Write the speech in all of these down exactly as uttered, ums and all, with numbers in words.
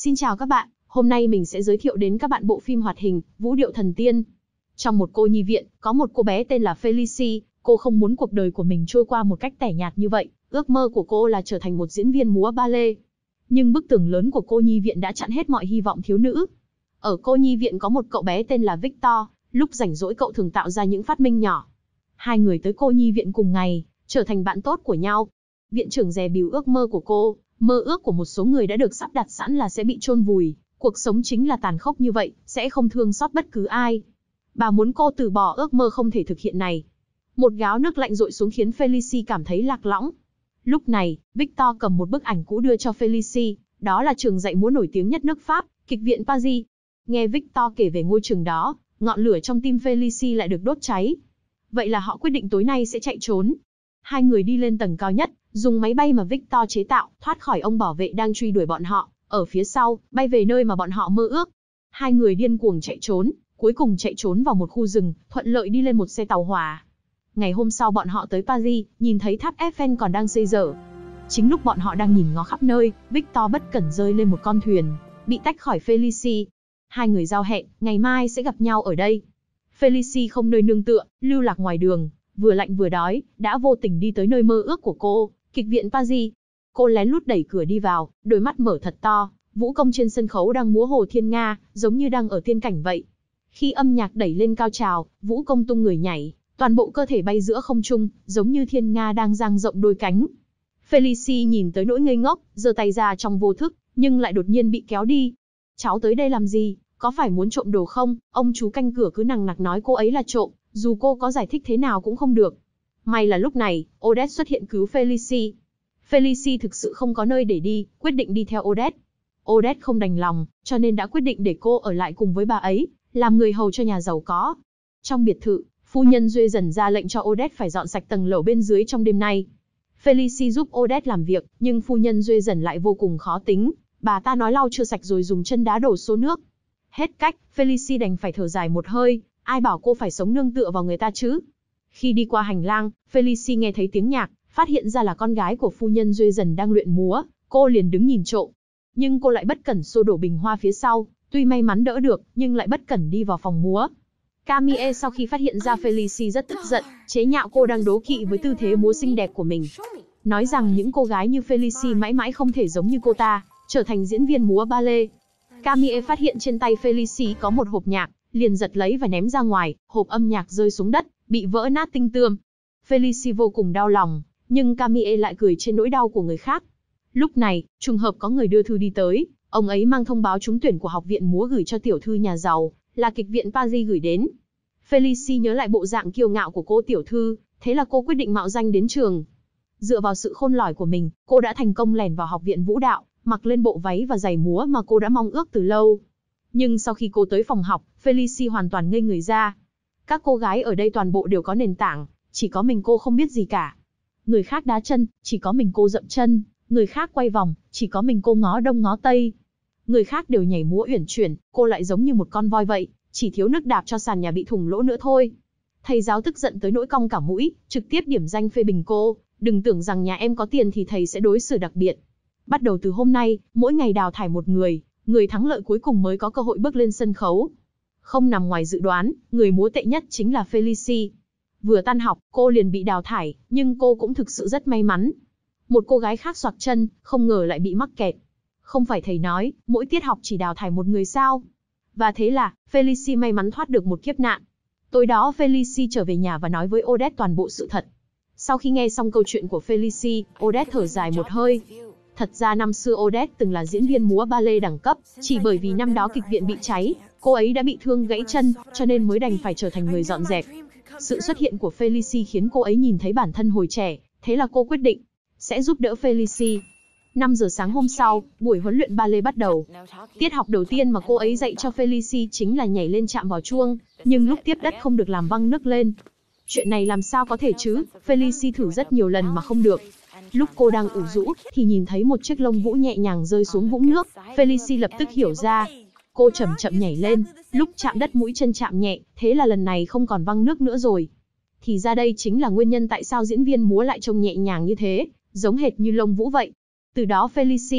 Xin chào các bạn, hôm nay mình sẽ giới thiệu đến các bạn bộ phim hoạt hình Vũ điệu thần tiên. Trong một cô nhi viện, có một cô bé tên là Felicia, cô không muốn cuộc đời của mình trôi qua một cách tẻ nhạt như vậy, ước mơ của cô là trở thành một diễn viên múa ballet. Nhưng bức tường lớn của cô nhi viện đã chặn hết mọi hy vọng thiếu nữ. Ở cô nhi viện có một cậu bé tên là Victor, lúc rảnh rỗi cậu thường tạo ra những phát minh nhỏ. Hai người tới cô nhi viện cùng ngày, trở thành bạn tốt của nhau. Viện trưởng dè bỉu ước mơ của cô, mơ ước của một số người đã được sắp đặt sẵn là sẽ bị chôn vùi. Cuộc sống chính là tàn khốc như vậy, sẽ không thương xót bất cứ ai. Bà muốn cô từ bỏ ước mơ không thể thực hiện này. Một gáo nước lạnh dội xuống khiến Felicia cảm thấy lạc lõng. Lúc này, Victor cầm một bức ảnh cũ đưa cho Felicia, đó là trường dạy múa nổi tiếng nhất nước Pháp, kịch viện Paris. Nghe Victor kể về ngôi trường đó, ngọn lửa trong tim Felicia lại được đốt cháy. Vậy là họ quyết định tối nay sẽ chạy trốn. Hai người đi lên tầng cao nhất, dùng máy bay mà Victor chế tạo, thoát khỏi ông bảo vệ đang truy đuổi bọn họ, ở phía sau, bay về nơi mà bọn họ mơ ước. Hai người điên cuồng chạy trốn, cuối cùng chạy trốn vào một khu rừng, thuận lợi đi lên một xe tàu hỏa. Ngày hôm sau bọn họ tới Paris, nhìn thấy tháp Eiffel còn đang xây dở. Chính lúc bọn họ đang nhìn ngó khắp nơi, Victor bất cẩn rơi lên một con thuyền, bị tách khỏi Felicia. Hai người giao hẹn, ngày mai sẽ gặp nhau ở đây. Felicia không nơi nương tựa, lưu lạc ngoài đường, vừa lạnh vừa đói, đã vô tình đi tới nơi mơ ước của cô, kịch viện Paris. Cô lén lút đẩy cửa đi vào, đôi mắt mở thật to, vũ công trên sân khấu đang múa Hồ Thiên Nga, giống như đang ở tiên cảnh vậy. Khi âm nhạc đẩy lên cao trào, vũ công tung người nhảy, toàn bộ cơ thể bay giữa không trung, giống như Thiên Nga đang dang rộng đôi cánh. Felicia nhìn tới nỗi ngây ngốc, giơ tay ra trong vô thức, nhưng lại đột nhiên bị kéo đi. Cháu tới đây làm gì, có phải muốn trộm đồ không? Ông chú canh cửa cứ nằng nặc nói cô ấy là trộm, dù cô có giải thích thế nào cũng không được. May là lúc này, Odette xuất hiện cứu Felicia. Felicia thực sự không có nơi để đi, quyết định đi theo Odette. Odette không đành lòng, cho nên đã quyết định để cô ở lại cùng với bà ấy, làm người hầu cho nhà giàu có. Trong biệt thự, phu nhân Duê dần ra lệnh cho Odette phải dọn sạch tầng lầu bên dưới trong đêm nay. Felicia giúp Odette làm việc, nhưng phu nhân Duê dần lại vô cùng khó tính. Bà ta nói lau chưa sạch rồi dùng chân đá đổ xô nước. Hết cách, Felicia đành phải thở dài một hơi, ai bảo cô phải sống nương tựa vào người ta chứ. Khi đi qua hành lang, Felicia nghe thấy tiếng nhạc, phát hiện ra là con gái của phu nhân Duê dần đang luyện múa, cô liền đứng nhìn trộm. Nhưng cô lại bất cẩn xô đổ bình hoa phía sau, tuy may mắn đỡ được, nhưng lại bất cẩn đi vào phòng múa. Camille sau khi phát hiện ra Felicia rất tức giận, chế nhạo cô đang đố kỵ với tư thế múa xinh đẹp của mình. Nói rằng những cô gái như Felicia mãi mãi không thể giống như cô ta, trở thành diễn viên múa ballet. Camille phát hiện trên tay Felicia có một hộp nhạc, liền giật lấy và ném ra ngoài, hộp âm nhạc rơi xuống đất, bị vỡ nát tinh tươm. Felicia vô cùng đau lòng, nhưng Camille lại cười trên nỗi đau của người khác. Lúc này, trùng hợp có người đưa thư đi tới, ông ấy mang thông báo trúng tuyển của học viện múa gửi cho tiểu thư nhà giàu, là kịch viện Paris gửi đến. Felicia nhớ lại bộ dạng kiêu ngạo của cô tiểu thư, thế là cô quyết định mạo danh đến trường. Dựa vào sự khôn lỏi của mình, cô đã thành công lẻn vào học viện vũ đạo, mặc lên bộ váy và giày múa mà cô đã mong ước từ lâu. Nhưng sau khi cô tới phòng học, Felicia hoàn toàn ngây người ra. Các cô gái ở đây toàn bộ đều có nền tảng, chỉ có mình cô không biết gì cả. Người khác đá chân, chỉ có mình cô dậm chân. Người khác quay vòng, chỉ có mình cô ngó đông ngó tây. Người khác đều nhảy múa uyển chuyển, cô lại giống như một con voi vậy, chỉ thiếu nước đạp cho sàn nhà bị thủng lỗ nữa thôi. Thầy giáo tức giận tới nỗi cong cả mũi, trực tiếp điểm danh phê bình cô. Đừng tưởng rằng nhà em có tiền thì thầy sẽ đối xử đặc biệt. Bắt đầu từ hôm nay, mỗi ngày đào thải một người, người thắng lợi cuối cùng mới có cơ hội bước lên sân khấu. Không nằm ngoài dự đoán, người múa tệ nhất chính là Felicia. Vừa tan học, cô liền bị đào thải, nhưng cô cũng thực sự rất may mắn. Một cô gái khác xoạc chân, không ngờ lại bị mắc kẹt. Không phải thầy nói, mỗi tiết học chỉ đào thải một người sao? Và thế là, Felicia may mắn thoát được một kiếp nạn. Tối đó Felicia trở về nhà và nói với Odette toàn bộ sự thật. Sau khi nghe xong câu chuyện của Felicia, Odette thở dài một hơi. Thật ra năm xưa Odette từng là diễn viên múa ballet đẳng cấp, chỉ bởi vì năm đó kịch viện bị cháy, cô ấy đã bị thương gãy chân, cho nên mới đành phải trở thành người dọn dẹp. Sự xuất hiện của Felicia khiến cô ấy nhìn thấy bản thân hồi trẻ, thế là cô quyết định sẽ giúp đỡ Felicia. năm giờ sáng hôm sau, buổi huấn luyện ballet bắt đầu. Tiết học đầu tiên mà cô ấy dạy cho Felicia chính là nhảy lên chạm vào chuông, nhưng lúc tiếp đất không được làm văng nước lên. Chuyện này làm sao có thể chứ, Felicia thử rất nhiều lần mà không được. Lúc cô đang ủ rũ, thì nhìn thấy một chiếc lông vũ nhẹ nhàng rơi xuống vũng nước, Felicia lập tức hiểu ra. Cô chậm chậm nhảy lên, lúc chạm đất mũi chân chạm nhẹ, thế là lần này không còn văng nước nữa rồi. Thì ra đây chính là nguyên nhân tại sao diễn viên múa lại trông nhẹ nhàng như thế, giống hệt như lông vũ vậy. Từ đó Felicia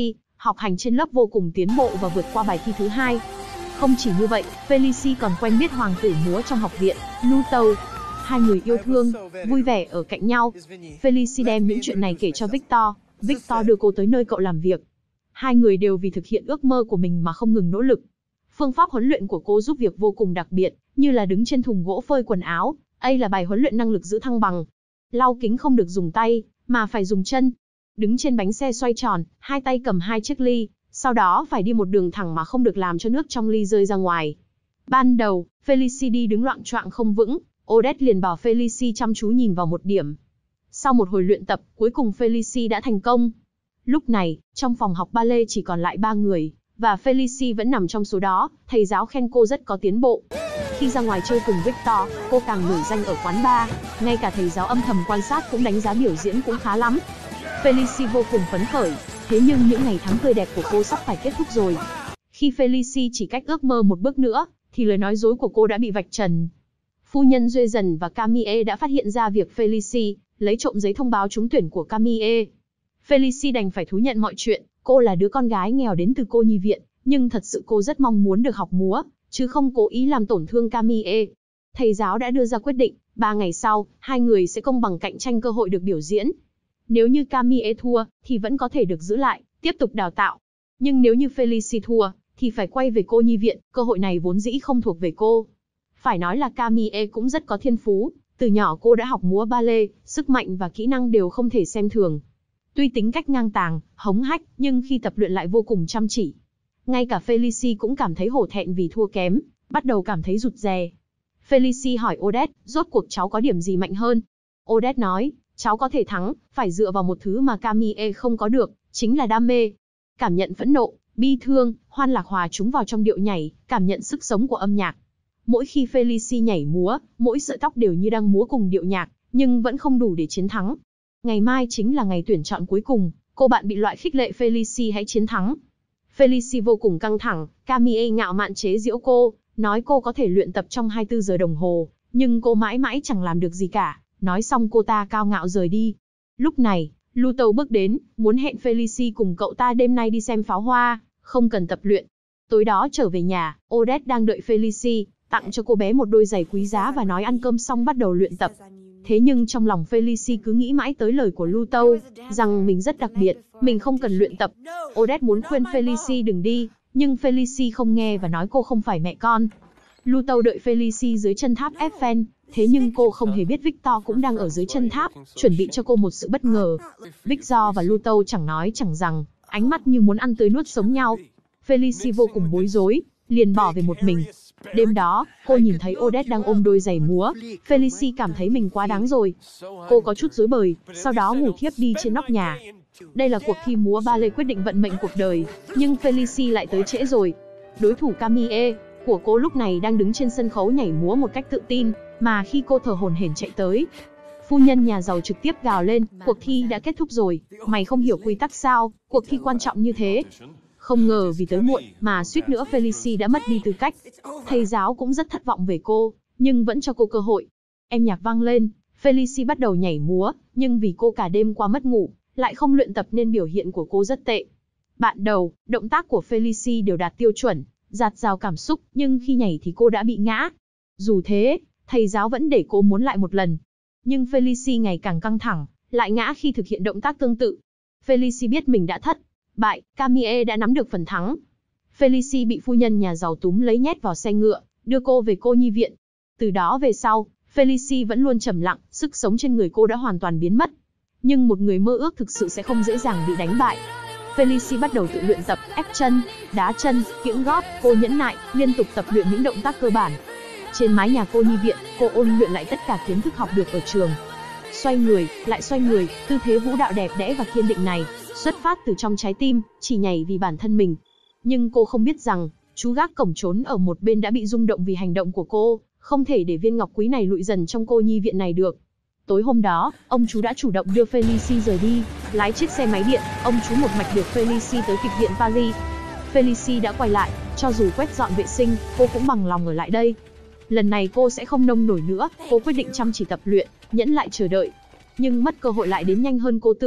học hành trên lớp vô cùng tiến bộ và vượt qua bài thi thứ hai. Không chỉ như vậy, Felicia còn quen biết hoàng tử múa trong học viện, Luto. Hai người yêu thương, vui vẻ ở cạnh nhau. Felicia đem những chuyện này kể cho Victor. Victor đưa cô tới nơi cậu làm việc. Hai người đều vì thực hiện ước mơ của mình mà không ngừng nỗ lực. Phương pháp huấn luyện của cô giúp việc vô cùng đặc biệt, như là đứng trên thùng gỗ phơi quần áo. Đây là bài huấn luyện năng lực giữ thăng bằng. Lau kính không được dùng tay, mà phải dùng chân. Đứng trên bánh xe xoay tròn, hai tay cầm hai chiếc ly, sau đó phải đi một đường thẳng mà không được làm cho nước trong ly rơi ra ngoài. Ban đầu, Felicia đi đứng loạng choạng không vững, Odette liền bảo Felicia chăm chú nhìn vào một điểm. Sau một hồi luyện tập, cuối cùng Felicia đã thành công. Lúc này, trong phòng học ballet chỉ còn lại ba người, và Felicia vẫn nằm trong số đó. Thầy giáo khen cô rất có tiến bộ. Khi ra ngoài chơi cùng Victor, cô càng nổi danh ở quán bar. Ngay cả thầy giáo âm thầm quan sát cũng đánh giá biểu diễn cũng khá lắm. Felicia vô cùng phấn khởi, thế nhưng những ngày tháng tươi đẹp của cô sắp phải kết thúc rồi. Khi Felicia chỉ cách ước mơ một bước nữa, thì lời nói dối của cô đã bị vạch trần. Phu nhân Duy Dần và Camille đã phát hiện ra việc Felicia lấy trộm giấy thông báo trúng tuyển của Camille. Felicia đành phải thú nhận mọi chuyện. Cô là đứa con gái nghèo đến từ cô nhi viện, nhưng thật sự cô rất mong muốn được học múa, chứ không cố ý làm tổn thương Camille. Thầy giáo đã đưa ra quyết định, ba ngày sau, hai người sẽ công bằng cạnh tranh cơ hội được biểu diễn. Nếu như Camille thua, thì vẫn có thể được giữ lại, tiếp tục đào tạo. Nhưng nếu như Felicia thua, thì phải quay về cô nhi viện, cơ hội này vốn dĩ không thuộc về cô. Phải nói là Camille cũng rất có thiên phú, từ nhỏ cô đã học múa ballet, sức mạnh và kỹ năng đều không thể xem thường. Tuy tính cách ngang tàng, hống hách, nhưng khi tập luyện lại vô cùng chăm chỉ. Ngay cả Felicia cũng cảm thấy hổ thẹn vì thua kém, bắt đầu cảm thấy rụt rè. Felicia hỏi Odette, rốt cuộc cháu có điểm gì mạnh hơn? Odette nói, cháu có thể thắng, phải dựa vào một thứ mà Camille không có được, chính là đam mê. Cảm nhận phẫn nộ, bi thương, hoan lạc hòa chúng vào trong điệu nhảy, cảm nhận sức sống của âm nhạc. Mỗi khi Felicia nhảy múa, mỗi sợi tóc đều như đang múa cùng điệu nhạc, nhưng vẫn không đủ để chiến thắng. Ngày mai chính là ngày tuyển chọn cuối cùng, cô bạn bị loại khích lệ Felicia hãy chiến thắng. Felicia vô cùng căng thẳng, Camille ngạo mạn chế giễu cô, nói cô có thể luyện tập trong hai mươi tư giờ đồng hồ, nhưng cô mãi mãi chẳng làm được gì cả. Nói xong cô ta cao ngạo rời đi. Lúc này, Luto bước đến, muốn hẹn Felicia cùng cậu ta đêm nay đi xem pháo hoa, không cần tập luyện. Tối đó trở về nhà, Odette đang đợi Felicia, tặng cho cô bé một đôi giày quý giá và nói ăn cơm xong bắt đầu luyện tập. Thế nhưng trong lòng Felicia cứ nghĩ mãi tới lời của Luto, rằng mình rất đặc biệt, mình không cần luyện tập. Odette muốn khuyên Felicia đừng đi, nhưng Felicia không nghe và nói cô không phải mẹ con. Luto đợi Felicia dưới chân tháp Eiffel, thế nhưng cô không hề biết Victor cũng đang ở dưới chân tháp, chuẩn bị cho cô một sự bất ngờ. Victor và Luto chẳng nói chẳng rằng, ánh mắt như muốn ăn tươi nuốt sống nhau. Felicia vô cùng bối rối, liền bỏ về một mình. Đêm đó, cô nhìn thấy Odette đang ôm đôi giày múa. Felicia cảm thấy mình quá đáng rồi. Cô có chút rối bời, sau đó ngủ thiếp đi trên nóc nhà. Đây là cuộc thi múa ballet quyết định vận mệnh cuộc đời, nhưng Felicia lại tới trễ rồi. Đối thủ Camille của cô lúc này đang đứng trên sân khấu nhảy múa một cách tự tin, mà khi cô thở hổn hển chạy tới, phu nhân nhà giàu trực tiếp gào lên, cuộc thi đã kết thúc rồi, mày không hiểu quy tắc sao, cuộc thi quan trọng như thế. Không ngờ vì tới muộn, mà suýt nữa Felicia đã mất đi tư cách. Thầy giáo cũng rất thất vọng về cô, nhưng vẫn cho cô cơ hội. Em nhạc vang lên, Felicia bắt đầu nhảy múa, nhưng vì cô cả đêm qua mất ngủ, lại không luyện tập nên biểu hiện của cô rất tệ. Bạn đầu, động tác của Felicia đều đạt tiêu chuẩn, dạt dào cảm xúc, nhưng khi nhảy thì cô đã bị ngã. Dù thế, thầy giáo vẫn để cô muốn lại một lần. Nhưng Felicia ngày càng căng thẳng, lại ngã khi thực hiện động tác tương tự. Felicia biết mình đã thất bại, Camille đã nắm được phần thắng. Felicia bị phu nhân nhà giàu túm lấy nhét vào xe ngựa, đưa cô về cô nhi viện. Từ đó về sau, Felicia vẫn luôn trầm lặng, sức sống trên người cô đã hoàn toàn biến mất. Nhưng một người mơ ước thực sự sẽ không dễ dàng bị đánh bại. Felicia bắt đầu tự luyện tập, ép chân, đá chân, kiễng gót, cô nhẫn nại, liên tục tập luyện những động tác cơ bản. Trên mái nhà cô nhi viện, cô ôn luyện lại tất cả kiến thức học được ở trường. Xoay người, lại xoay người, tư thế vũ đạo đẹp đẽ và kiên định này, xuất phát từ trong trái tim, chỉ nhảy vì bản thân mình. Nhưng cô không biết rằng, chú gác cổng trốn ở một bên đã bị rung động vì hành động của cô, không thể để viên ngọc quý này lụi dần trong cô nhi viện này được. Tối hôm đó, ông chú đã chủ động đưa Felicia rời đi, lái chiếc xe máy điện, ông chú một mạch đưa Felicia tới kịch viện Paris. Felicia đã quay lại, cho dù quét dọn vệ sinh, cô cũng bằng lòng ở lại đây. Lần này cô sẽ không nông nổi nữa, cô quyết định chăm chỉ tập luyện, nhẫn lại chờ đợi. Nhưng mất cơ hội lại đến nhanh hơn cô tưởng.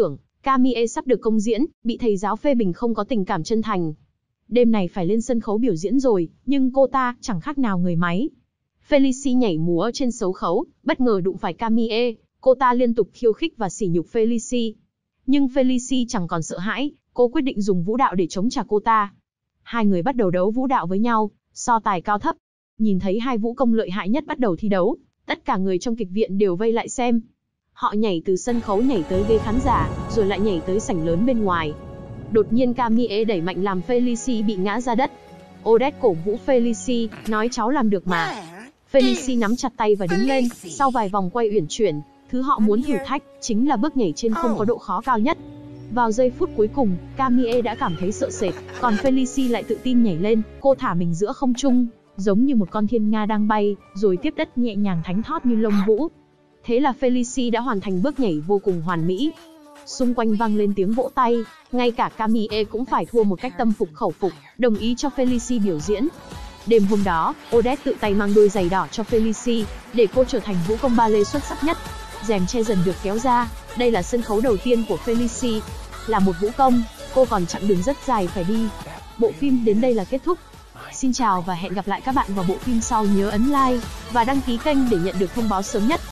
Camille sắp được công diễn, bị thầy giáo phê bình không có tình cảm chân thành. Đêm này phải lên sân khấu biểu diễn rồi, nhưng cô ta chẳng khác nào người máy. Felicie nhảy múa trên sấu khấu, bất ngờ đụng phải Camille, cô ta liên tục khiêu khích và sỉ nhục Felicie. Nhưng Felicie chẳng còn sợ hãi, cô quyết định dùng vũ đạo để chống trả cô ta. Hai người bắt đầu đấu vũ đạo với nhau, so tài cao thấp. Nhìn thấy hai vũ công lợi hại nhất bắt đầu thi đấu, tất cả người trong kịch viện đều vây lại xem. Họ nhảy từ sân khấu nhảy tới ghế khán giả, rồi lại nhảy tới sảnh lớn bên ngoài. Đột nhiên Camille đẩy mạnh làm Felicie bị ngã ra đất. Odette cổ vũ Felicie, nói cháu làm được mà. Felicie nắm chặt tay và đứng lên, sau vài vòng quay uyển chuyển, thứ họ muốn thử thách chính là bước nhảy trên không có độ khó cao nhất. Vào giây phút cuối cùng, Camille đã cảm thấy sợ sệt, còn Felicie lại tự tin nhảy lên, cô thả mình giữa không trung, giống như một con thiên nga đang bay, rồi tiếp đất nhẹ nhàng thánh thót như lông vũ. Thế là Felicie đã hoàn thành bước nhảy vô cùng hoàn mỹ. Xung quanh vang lên tiếng vỗ tay, ngay cả Camille cũng phải thua một cách tâm phục khẩu phục, đồng ý cho Felicie biểu diễn. Đêm hôm đó, Odette tự tay mang đôi giày đỏ cho Felicie, để cô trở thành vũ công ballet xuất sắc nhất. Rèm che dần được kéo ra, đây là sân khấu đầu tiên của Felicie. Là một vũ công, cô còn chặng đường rất dài phải đi. Bộ phim đến đây là kết thúc. Xin chào và hẹn gặp lại các bạn vào bộ phim sau, nhớ ấn like và đăng ký kênh để nhận được thông báo sớm nhất.